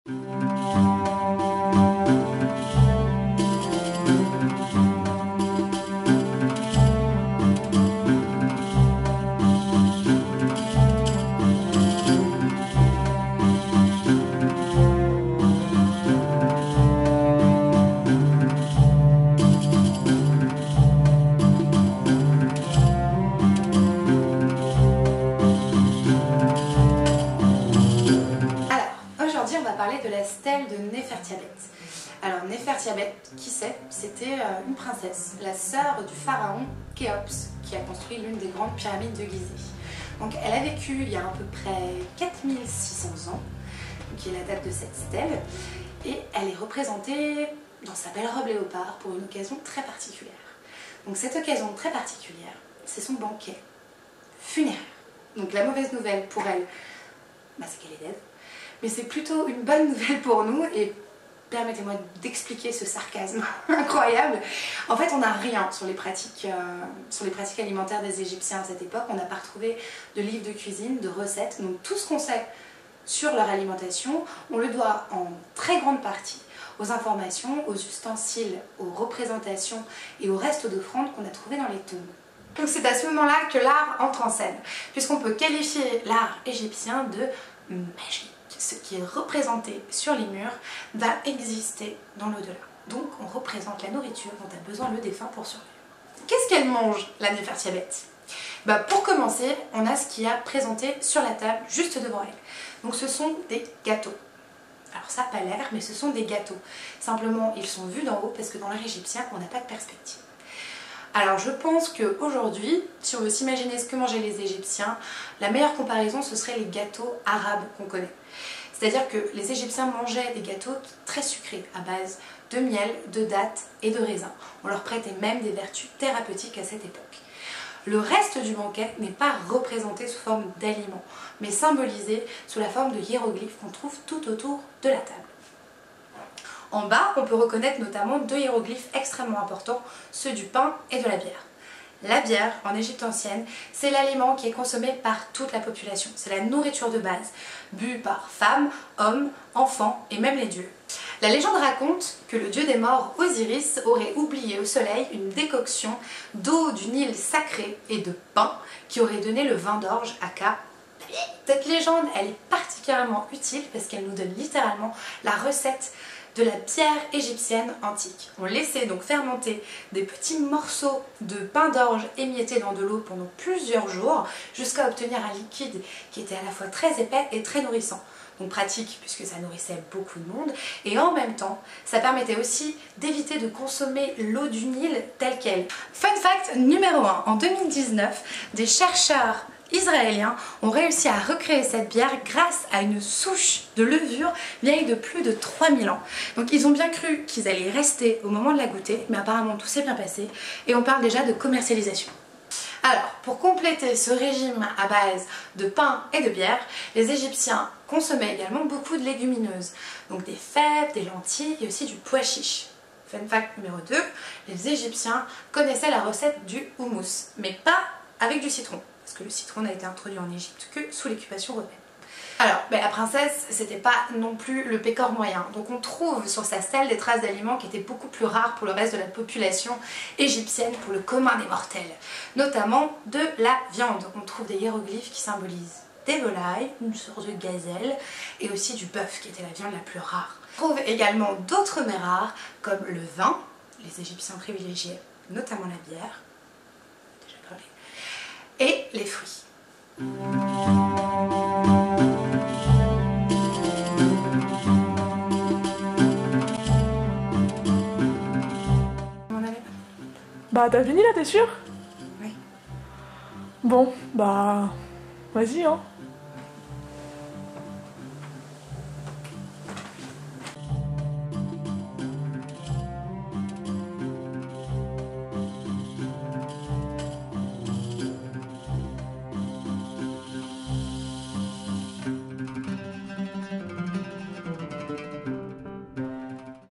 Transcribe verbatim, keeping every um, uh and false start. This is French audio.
De la stèle de Néfertiabet. Alors Néfertiabet, qui c'est? C'était euh, une princesse, la sœur du pharaon Khéops, qui a construit l'une des grandes pyramides de Gizeh. Donc elle a vécu il y a à peu près quatre mille six cents ans, qui est la date de cette stèle, et elle est représentée dans sa belle robe léopard pour une occasion très particulière. Donc cette occasion très particulière, c'est son banquet funéraire. Donc la mauvaise nouvelle pour elle, bah, c'est qu'elle est dead. Mais c'est plutôt une bonne nouvelle pour nous, et permettez-moi d'expliquer ce sarcasme incroyable. En fait, on n'a rien sur les, pratiques, euh, sur les pratiques alimentaires des Égyptiens à cette époque. On n'a pas retrouvé de livres de cuisine, de recettes. Donc tout ce qu'on sait sur leur alimentation, on le doit en très grande partie aux informations, aux ustensiles, aux représentations et aux restes d'offrandes qu'on a trouvés dans les tombes. Donc c'est à ce moment-là que l'art entre en scène, puisqu'on peut qualifier l'art égyptien de magie. Ce qui est représenté sur les murs va exister dans l'au-delà. Donc on représente la nourriture dont a besoin le défunt pour survivre. Qu'est-ce qu'elle mange, la Néfertiabet? Bah, pour commencer, on a ce qu'il y a présenté sur la table juste devant elle. Donc ce sont des gâteaux. Alors ça n'a pas l'air, mais ce sont des gâteaux. Simplement, ils sont vus d'en haut parce que dans l'art égyptien, on n'a pas de perspective. Alors je pense qu'aujourd'hui, si on veut s'imaginer ce que mangeaient les Égyptiens, la meilleure comparaison ce serait les gâteaux arabes qu'on connaît. C'est-à-dire que les Égyptiens mangeaient des gâteaux très sucrés à base de miel, de dattes et de raisins. On leur prêtait même des vertus thérapeutiques à cette époque. Le reste du banquet n'est pas représenté sous forme d'aliments, mais symbolisé sous la forme de hiéroglyphes qu'on trouve tout autour de la table. En bas, on peut reconnaître notamment deux hiéroglyphes extrêmement importants, ceux du pain et de la bière. La bière, en Égypte ancienne, c'est l'aliment qui est consommé par toute la population. C'est la nourriture de base, bue par femmes, hommes, enfants et même les dieux. La légende raconte que le dieu des morts, Osiris, aurait oublié au soleil une décoction d'eau du Nil sacré et de pain qui aurait donné le vin d'orge à Ka. Cette légende, elle est particulièrement utile parce qu'elle nous donne littéralement la recette de la bière égyptienne antique. On laissait donc fermenter des petits morceaux de pain d'orge émiettés dans de l'eau pendant plusieurs jours jusqu'à obtenir un liquide qui était à la fois très épais et très nourrissant. Donc pratique puisque ça nourrissait beaucoup de monde, et en même temps ça permettait aussi d'éviter de consommer l'eau du Nil telle qu'elle. Fun fact numéro un, en deux mille dix-neuf, des chercheurs israéliens ont réussi à recréer cette bière grâce à une souche de levure vieille de plus de trois mille ans. Donc ils ont bien cru qu'ils allaient y rester au moment de la goûter, mais apparemment tout s'est bien passé et on parle déjà de commercialisation. Alors, pour compléter ce régime à base de pain et de bière, les Égyptiens consommaient également beaucoup de légumineuses, donc des fèves, des lentilles et aussi du pois chiche. Fun fact numéro deux, les Égyptiens connaissaient la recette du houmous, mais pas avec du citron, parce que le citron n'a été introduit en Égypte que sous l'occupation romaine. Alors, ben, la princesse, c'était pas non plus le pécor moyen. Donc on trouve sur sa stèle des traces d'aliments qui étaient beaucoup plus rares pour le reste de la population égyptienne, pour le commun des mortels. Notamment de la viande. On trouve des hiéroglyphes qui symbolisent des volailles, une sorte de gazelle, et aussi du bœuf, qui était la viande la plus rare. On trouve également d'autres mets rares, comme le vin, les Égyptiens privilégiaient notamment la bière, déjà parlé, et les fruits. Bah t'as fini là, t'es sûr? Oui. Bon, bah vas-y hein.